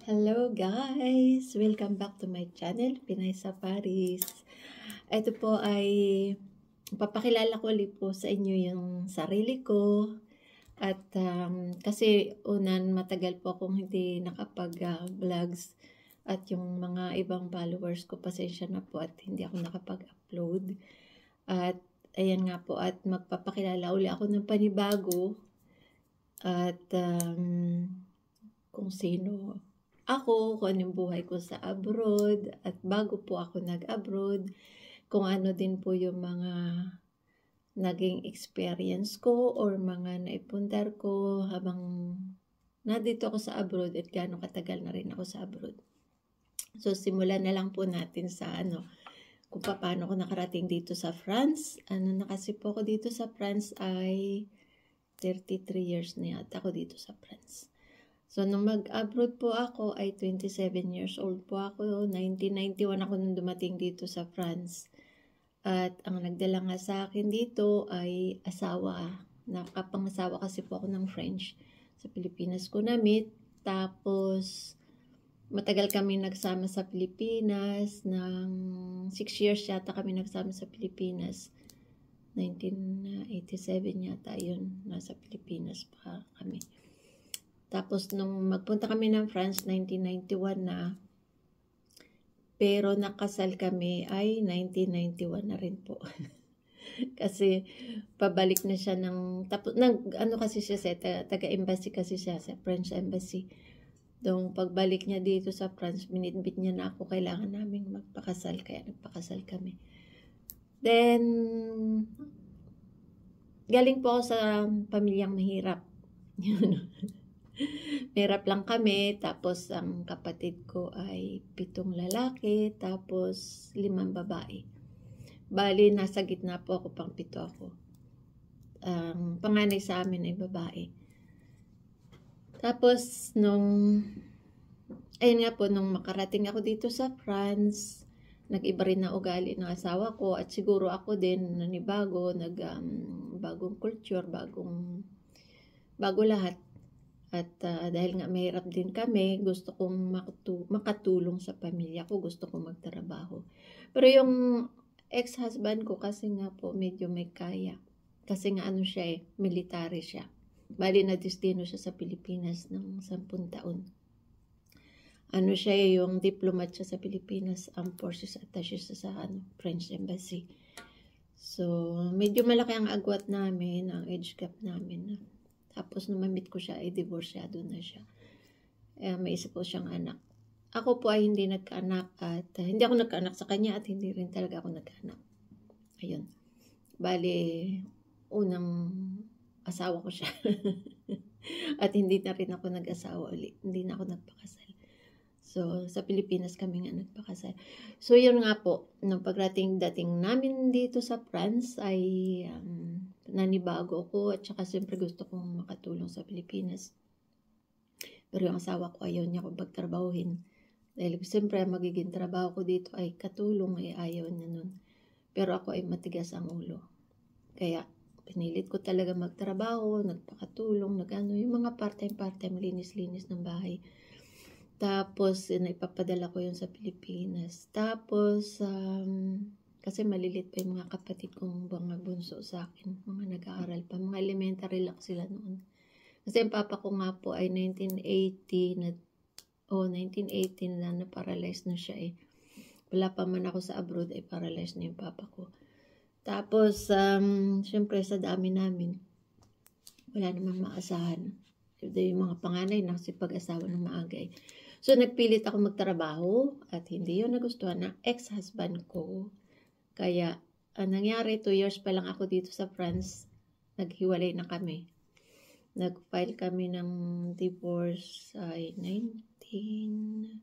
Hello guys! Welcome back to my channel, Pinay sa Paris. Ito po ay papakilala ko ulit po sa inyo yung sarili ko. At kasi matagal po akong hindi nakapag-vlogs at yung mga ibang followers ko, pasensya na po at hindi ako nakapag-upload. At ayan nga po, at magpapakilala uli ako ng panibago at kung sino ako, kung anong buhay ko sa abroad, at bago po ako nag-abroad, kung ano din po yung mga naging experience ko or mga naipundar ko habang nandito ako sa abroad at gaano katagal na rin ako sa abroad. So, simulan na lang po natin sa kung paano ko nakarating dito sa France. Na kasi po ako dito sa France ay 33 years na yata ako dito sa France. So, nung mag-abroad po ako ay 27 years old po ako. 1991 ako nung dumating dito sa France. At ang nagdala nga sa akin dito ay asawa. Nakapangasawa kasi po ako ng French. Sa Pilipinas ko na-meet. Tapos, matagal kami nagsama sa Pilipinas. Ng 6 years yata kami nagsama sa Pilipinas. 1987 yata yun. Nasa Pilipinas pa kami. Tapos, nung magpunta kami ng France, 1991 na, pero nakasal kami ay 1991 na rin po. Kasi, pabalik na siya kasi siya, taga-embassy kasi siya, sa French embassy. Nung pagbalik niya dito sa France, binitbit niya na ako, kailangan namin magpakasal, kaya nagpakasal kami. Then, galing po ako sa pamilyang mahirap. Yun. Mahirap lang kami, tapos ang kapatid ko ay 7 lalaki, tapos 5 babae. Bali, nasa gitna po ako, pang 7 ako. Ang panganay sa amin ay babae. Tapos, ayun nga po, nung makarating ako dito sa France, nag-iba rin na ugali ng asawa ko, at siguro ako din nanibago, bagong culture, bago lahat. At dahil nga mahirap din kami, gusto kong makatulong sa pamilya ko, gusto kong magtrabaho. Pero yung ex-husband ko kasi nga po medyo may kaya. Kasi nga siya military siya. Bali na destino siya sa Pilipinas ng 10 taon. Siya yung diplomat siya sa Pilipinas, Armed Forces Attaché sa French Embassy. So, medyo malaki ang agwat namin, ang age gap namin. Tapos nung ma-meet ko siya, ay divorsyado na siya. May isa po siyang anak. Ako po ay hindi nagkaanak at hindi ako nagkaanak sa kanya at hindi rin talaga ako nagkaanak. Ayun. Bali, unang asawa ko siya. At hindi na rin ako nag-asawa ulit. Hindi na ako nagpakasal. So, sa Pilipinas kami nga nagpakasal. So, yun nga po. Nung dating namin dito sa France ay nanibago ko at saka siyempre gusto kong makatulong sa Pilipinas. Pero yung asawa ko ayaw niya akong pagtrabahuhin. Dahil siyempre magiging trabaho ko dito ay katulong, ay ayaw niya nun. Pero ako ay matigas ang ulo. Kaya pinilit ko talaga magtrabaho, nagpakatulong, yung mga part-time, linis-linis ng bahay. Tapos, ipapadala ko yun sa Pilipinas. Tapos, kasi malilit pa yung mga kapatid kong mga bunso sa akin. Mga nag-aaral pa. Mga elementary lang sila noon. Kasi ang papa ko nga po ay 1980 na na-paralyze na siya eh. Wala pa man ako sa abroad ay paralyzed na yung papa ko. Tapos, syempre sa dami namin, wala namang maasahan. Yung mga panganay na kasi pag-asawa ng maaga eh. So, nagpilit ako magtrabaho at hindi yun nagustuhan ng ex-husband ko. Kaya, ang nangyari, 2 years pa lang ako dito sa France, naghiwalay na kami. Nag-file kami ng divorce ay 1990,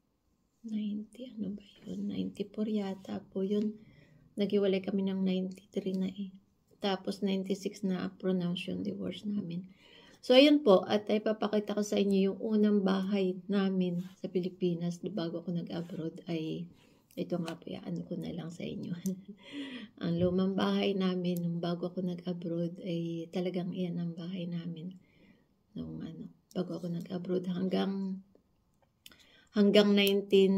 94 yata po yun. Naghiwalay kami ng 93 na eh. Tapos 96 na pronounce yung divorce namin. So, ayun po, at ipapakita ko sa inyo yung unang bahay namin sa Pilipinas bago ako nag-abroad ay ito nga po, ko na lang sa inyo. Ang lumang bahay namin nung bago ako nag-abroad ay talagang iyan ang bahay namin. Nung bago ako nag-abroad hanggang hanggang 19,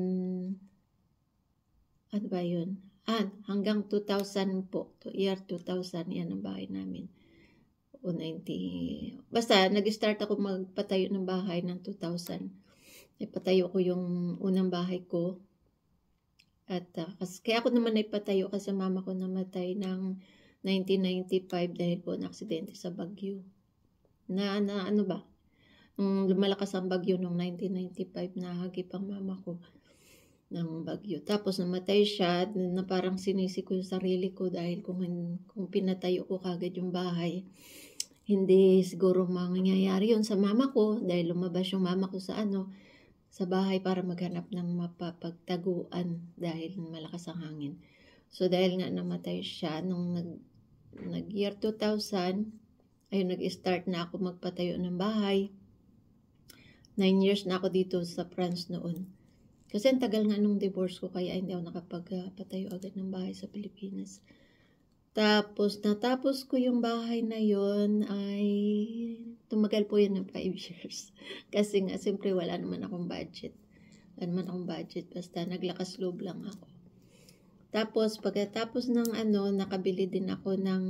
ano ba yun? Hanggang 2000 po, year 2000, yan ang bahay namin. O 90, basta nag-start ako magpatayo ng bahay ng 2000. Ipatayo ko yung unang bahay ko. At kaya ako naman ipatayo kasi mama ko namatay ng 1995 dahil po na-aksidente sa Baguio. Ano ba? Nung lumalakas ang Baguio noong 1995, nahagip ang mama ko ng Baguio. Tapos namatay siya na parang sinisi ko yung sarili ko dahil kung pinatayo ko kagad yung bahay, hindi siguro mangyayari yun sa mama ko dahil lumabas yung mama ko sa bahay para maghanap ng mapapagtaguan dahil malakas ang hangin. So dahil nga namatay siya nung nag year 2000, ayun, nag-start na ako magpatayo ng bahay. 9 years na ako dito sa France noon. Kasi ang tagal nga nung divorce ko kaya hindi ako nakapagpatayo agad ng bahay sa Pilipinas. Tapos natapos ko yung bahay na yon ay tumagal po yun ng 5 years. Kasi nga siyempre wala naman akong budget. Basta naglakas loob lang ako. Tapos pagkatapos ng nakabili din ako ng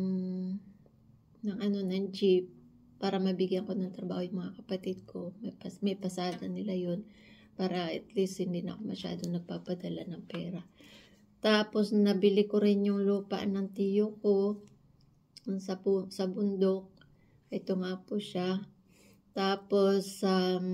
jeep para mabigyan ko ng trabaho yung mga kapatid ko. May pasada nila yun para at least hindi na ako masyado nagpapadala ng pera. Tapos nabili ko rin yung lupa ng tiyo ko sa bundok. Ito nga po siya. Tapos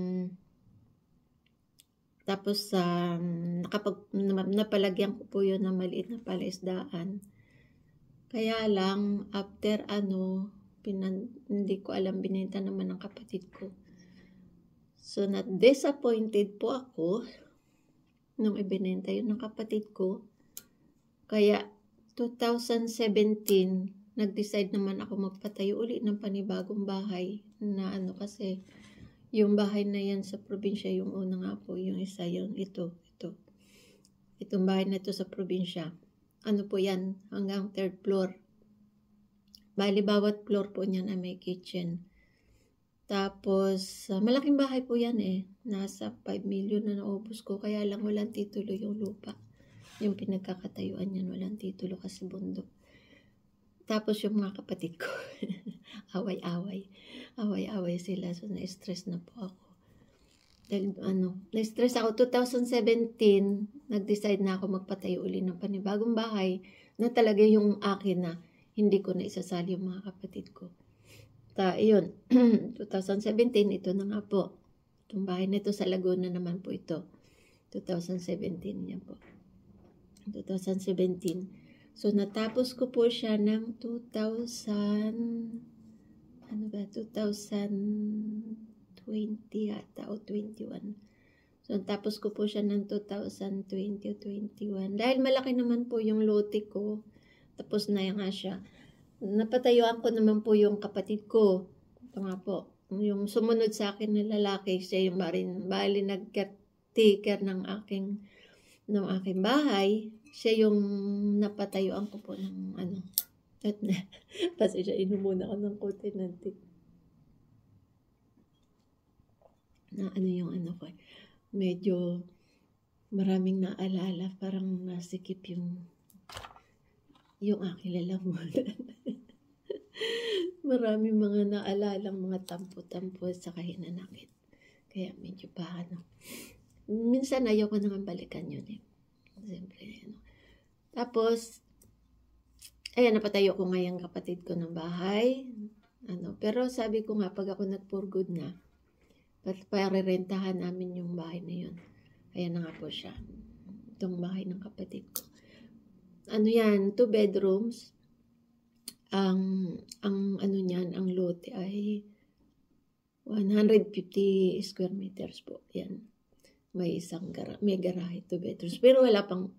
napalagyan ko po yun ng maliit na palaisdaan. Kaya lang after hindi ko alam, binenta naman ng kapatid ko. So na-disappointed po ako nung ibinenta yun ng kapatid ko. Kaya 2017, nag-decide naman ako magpatayo uli ng panibagong bahay na kasi yung bahay na yan sa probinsya, yung una nga po, yung isa yung ito. Itong bahay na ito sa probinsya. Po yan, hanggang 3rd floor. Bali, bawat floor po niyan ay may kitchen. Tapos, malaking bahay po yan Nasa 5 million na naubos ko, kaya lang walang titulo yung lupa. Yung pinagkakatayuan yan, walang titulo kasi bundok. Tapos yung mga kapatid ko, away-away sila. So, na-stress na po ako. Dahil na-stress ako. 2017, nag-decide na ako magpatayo uli ng panibagong bahay na talaga yung akin na hindi ko na isasali yung mga kapatid ko. Yun, 2017, ito na nga po. Itong bahay na ito sa Laguna naman po ito. 2017 yan po. 2017. So, natapos ko po siya ng 2020 yata o 21. So, natapos ko po siya ng 2020 o 21. Dahil malaki naman po yung lote ko, tapos na nga siya. Napatayuan ko naman po yung kapatid ko. Ito nga po. Yung sumunod sa akin na lalaki, siya yung bali nag-caretaker ng aking bahay. Siya yung napatayuan ko po ng Kasi siya, inumuna ko ng kontinente. Yung ko. Medyo maraming naalala. Parang nasikip yung aking lalamunan. Maraming mga naalalang mga tampo-tampo sa hinanakit. Kaya medyo minsan ayaw ko naman balikan yun Siyempre, Tapos, ayan, napatayo ko nga yung kapatid ko ng bahay. Pero sabi ko nga, pag ako nag-for good na, parerentahan namin yung bahay na yun. Ayan na nga po siya. Itong bahay ng kapatid ko. Yan, 2 bedrooms. Ang lote ay 150 square meters po. Yan. May may garahe, 2 bedrooms. Pero wala pang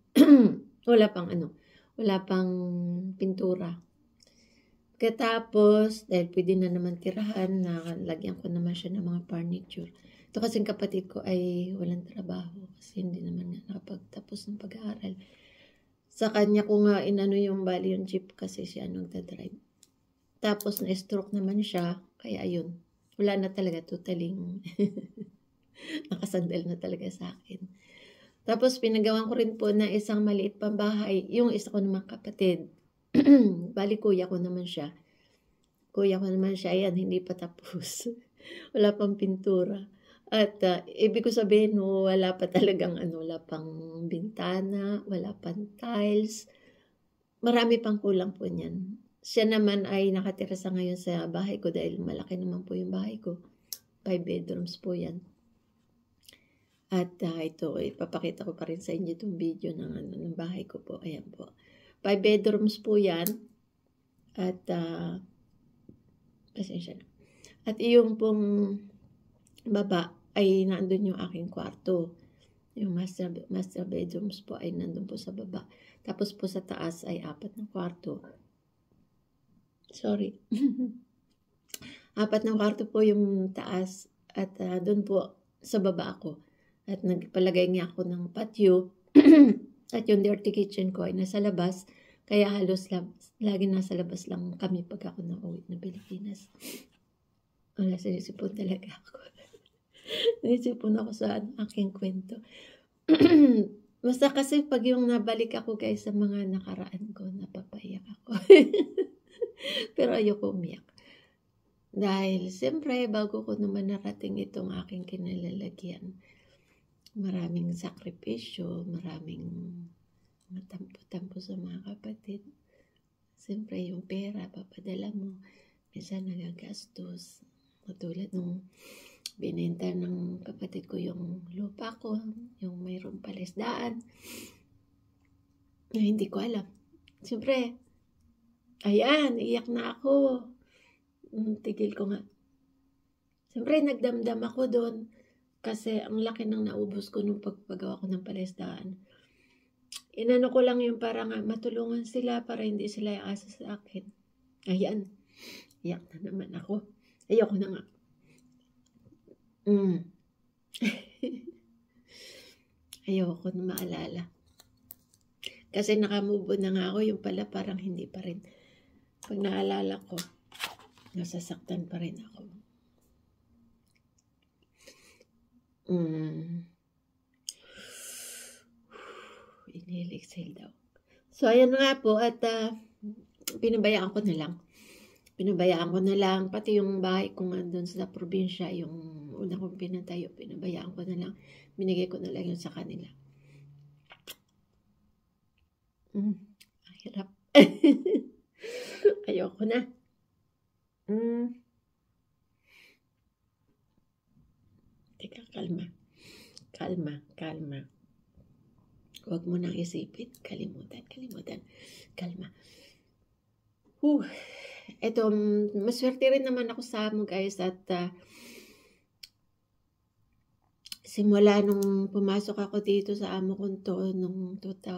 pintura. Katapos, dahil pwede na naman tirahan, lagyan ko naman siya ng mga furniture. Ito kasing kapatid ko ay walang trabaho kasi hindi naman nakapagtapos ng pag-aaral. Sa kanya ko nga yung jeep kasi siya nagdadrive. Tapos na-stroke naman siya, kaya ayun. Wala na talaga, totaling Nakasandal na talaga sa akin. Tapos pinagawan ko rin po na isang maliit pang bahay, yung isa ko namang kapatid. Bali kuya ko naman siya. Ayan, hindi pa tapos. Wala pang pintura. At ibig ko sabihin, wala pa talagang wala pang bintana, wala pang tiles. Marami pang kulang po niyan. Siya naman ay nakatira sa ngayon sa bahay ko dahil malaki naman po yung bahay ko. 5 bedrooms po yan. At ito, ipapakita ko pa rin sa inyo itong video ng bahay ko po. Ayan po. 5 bedrooms po yan. At, pasensya na. At yung pong baba ay nandun yung aking kwarto. Yung master bedrooms po ay nandun po sa baba. Tapos po sa taas ay 4 na kwarto. Sorry. 4 na kwarto po yung taas. At doon po sa baba ako. At nagpalagay niya ako ng patio. At yung dirty kitchen ko ay nasa labas. Kaya halos lagi nasa labas lang kami pag ako nauwi na Pilipinas. Wala, sinisipon talaga ako. Sinisipon ako sa aking kwento. Basta kasi pag yung nabalik ako guys sa mga nakaraan ko, napapayak ako. Pero ayoko umiyak. Dahil siyempre bago ko naman narating itong aking kinalalagyan, maraming sakripisyo, maraming matampo-tampo sa mga kapatid. Siyempre yung pera, papadala mo, minsan nagagastos. Katulad nung binenta ng kapatid ko yung lupa ko, yung mayroong palisdaan, na hindi ko alam. Siyempre, ayan, iyak na ako. Tigil ko nga. Siyempre, nagdamdam ako doon. Kasi ang laki ng naubos ko nung pagpagawa ko ng palisdaan. Inano ko lang yung para nga matulungan sila para hindi sila iasa sa akin. Ayan. Iyak na naman ako. Ayoko na nga. Ayoko na maalala. Kasi nakamove on na nga ako, yung pala parang hindi pa rin. Pag naalala ko, nasasaktan pa rin ako. Inhale, exhale daw. So, ayan nga po. At pinabayaan ko na lang. Pati yung bahay ko nga doon sa probinsya, yung una kong pinatayo, pinabayaan ko na lang. Binigay ko na lang yun sa kanila. Hirap. Ayoko na. Teka, kalma. Huwag mo nang isipin. Kalimutan. Kalma. Ito, maswerte rin naman ako sa amo guys at simula nung pumasok ako dito sa amo ko to nung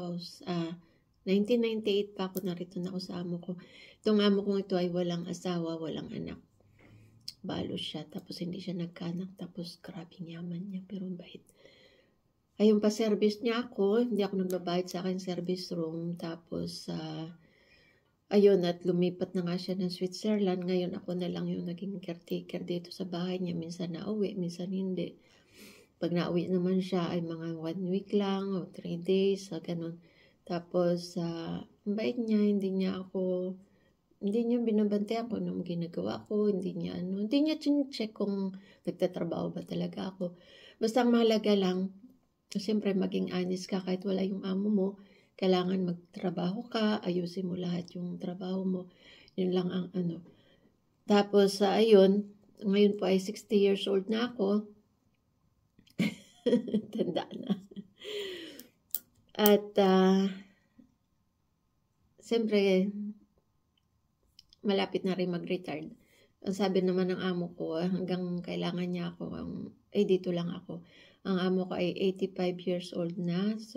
1998 pa ako narito na ako sa amo ko. Itong amo kong ito ay walang asawa, walang anak. Balo siya, tapos hindi siya nagkanak, tapos grabing yaman niya, pero bait. Ayun pa service niya ako, hindi ako nagbabayad sa akin service room, tapos ayun, at lumipat na nga siya ng Switzerland. Ngayon ako na lang yung naging caretaker dito sa bahay niya. Minsan nauwi, minsan hindi. Pag nauwi naman siya ay mga 1 week lang o 3 days, ganun. Tapos, ang bait niya, hindi niya binabantayan kung anong ginagawa ko, hindi niya check kung nagtatrabaho ba talaga ako. Basta ang mahalaga lang, siyempre maging honest ka kahit wala yung amo mo. Kailangan magtrabaho ka, ayusin mo lahat yung trabaho mo. Yun lang ang Tapos, ayun, ngayon po ay 60 years old na ako. Tanda na. At, siyempre, malapit na rin mag-retire. Ang sabi naman ng amo ko, hanggang kailangan niya ako, dito lang ako. Ang amo ko ay 85 years old na. So,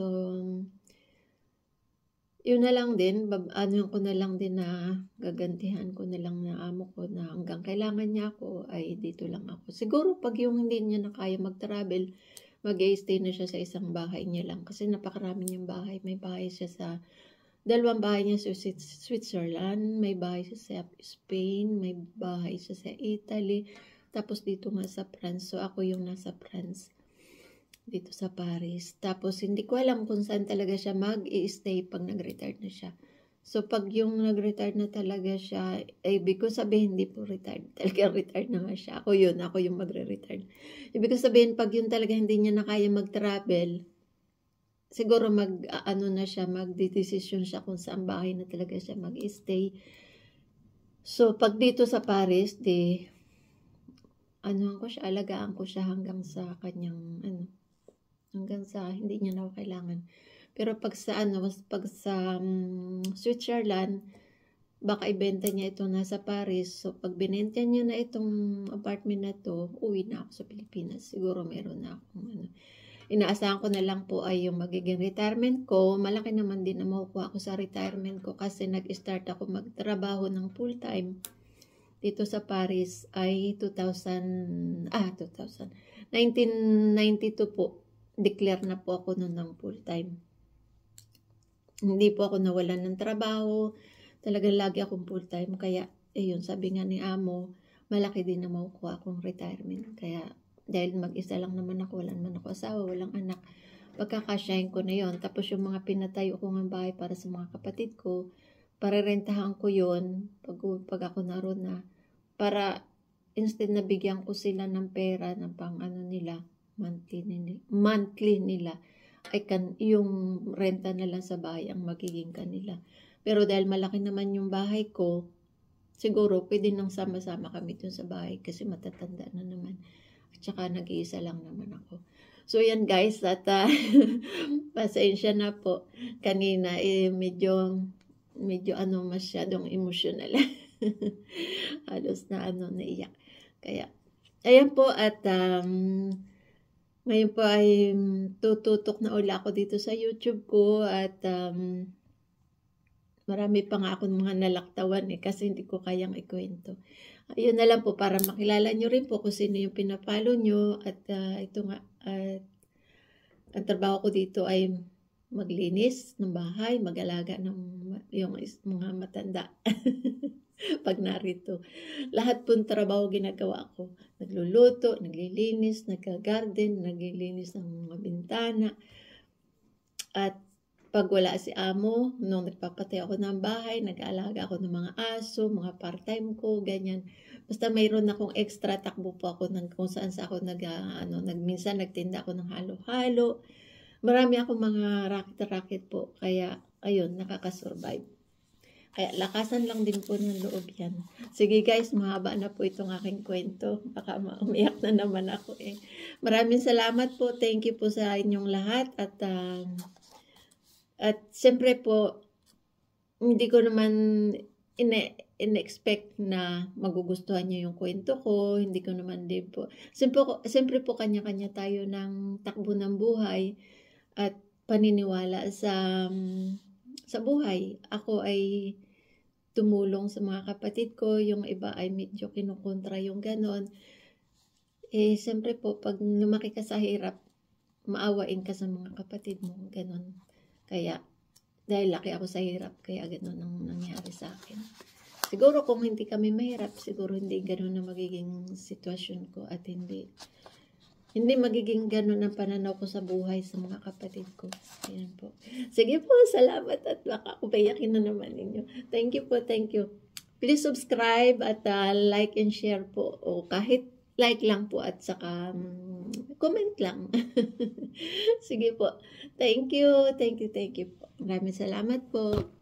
yun na lang din, ko na lang din na gagantihan ko na lang na amo ko na hanggang kailangan niya ako ay dito lang ako. Siguro pag yung hindi niya na kaya mag-travel, mag-stay na siya sa isang bahay niya lang kasi napakarami niyang bahay. May bahay siya sa, 2 bahay niya sa Switzerland, may bahay siya sa Spain, may bahay siya sa Italy, tapos dito nga sa France. So, ako yung nasa France, dito sa Paris. Tapos, hindi ko alam kung saan talaga siya mag-i-stay pag nag-retire na siya. So, pag yung nag-retire na talaga siya, ibig ko sabihin, hindi po retired. Talagang retired na nga siya. Ako yung magre-retire. Ibig ko sabihin, pag yun talaga hindi niya na kaya mag-travel, siguro magdidesisyon siya kung saan bahay na talaga siya mag-stay. So, pag dito sa Paris, alagaan ko siya hanggang sa kanyang, hanggang sa hindi niya na kailangan. Pero pag sa Switzerland, baka ibenta niya ito nasa Paris. So, pag binenta niya na itong apartment na to, uwi na ako sa Pilipinas. Siguro meron na akong Inaasahan ko na lang po ay yung magiging retirement ko. Malaki naman din na makukuha ko sa retirement ko kasi nag-start ako magtrabaho ng full-time dito sa Paris ay 1992 po. Declare na po ako noon ng full-time. Hindi po ako nawalan ng trabaho. Talagang lagi akong full-time. Kaya, sabi nga ni Amo, malaki din na makukuha akong retirement. Kaya, dahil mag-isa lang naman ako, wala naman ako asawa, walang anak, pagkakasyahin ko na yon. Tapos yung mga pinatayo ko ng bahay para sa mga kapatid ko, parerentahan ko yon pag ako naroon na, para instead na bigyan ko sila ng pera ng pang nila, monthly nila, ay yung renta na lang sa bahay ang magiging kanila. Pero dahil malaki naman yung bahay ko, siguro pwede nang sama-sama kami dun sa bahay kasi matatanda na naman. At saka nag-iisa lang naman ako. So yan guys, at pasensya na po. Kanina medyo masyadong emotional. Halos naiyak. Kaya, ayan po at ngayon po ay tututok na uli ako dito sa YouTube ko at marami pa nga akong mga nalaktawan kasi hindi ko kayang ikwento. Ayun na lang po para makilala nyo rin po kung sino yung pinapalo nyo at ito nga, ang trabaho ko dito ay maglinis ng bahay, mag-alaga ng yung mga matanda. Pag narito. Lahat pong trabaho ginagawa ko. Nagluluto, naglilinis, nagka-garden, naglilinis ng mga bintana. At pag wala si Amo, nung nagpapatay ako ng bahay, nag-aalaga ako ng mga aso, mga part-time ko, ganyan. Basta mayroon akong extra, takbo po ako kung saan sa ako minsan nagtinda ako ng halo-halo. Marami akong mga racket-racket po. Kaya, ayun, nakakasurvive. Kaya lakasan lang din po ng loob yan. Sige guys, mahaba na po itong aking kwento. Baka umiyak na naman ako eh. Maraming salamat po. Thank you po sa inyong lahat. At siyempre po, hindi ko naman in-expect na magugustuhan niyo yung kwento ko. Hindi ko naman din po. Siyempre po kanya-kanya tayo ng takbo ng buhay at paniniwala sa buhay. Ako ay tumulong sa mga kapatid ko, yung iba ay medyo kinukontra yung ganon. Siyempre po, pag lumaki ka sa hirap, maawain ka sa mga kapatid mo, ganon. Kaya, dahil laki ako sa hirap, kaya ganon ang nangyari sa akin. Siguro kung hindi kami mahirap, siguro hindi ganon na magiging sitwasyon ko at hindi magiging ganun ang pananaw ko sa buhay sa mga kapatid ko. Ayan po. Sige po, salamat at baka upayakin na naman ninyo. Thank you po, thank you. Please subscribe at like and share po. O kahit like lang po at saka comment lang. Sige po. Thank you po. Maraming salamat po.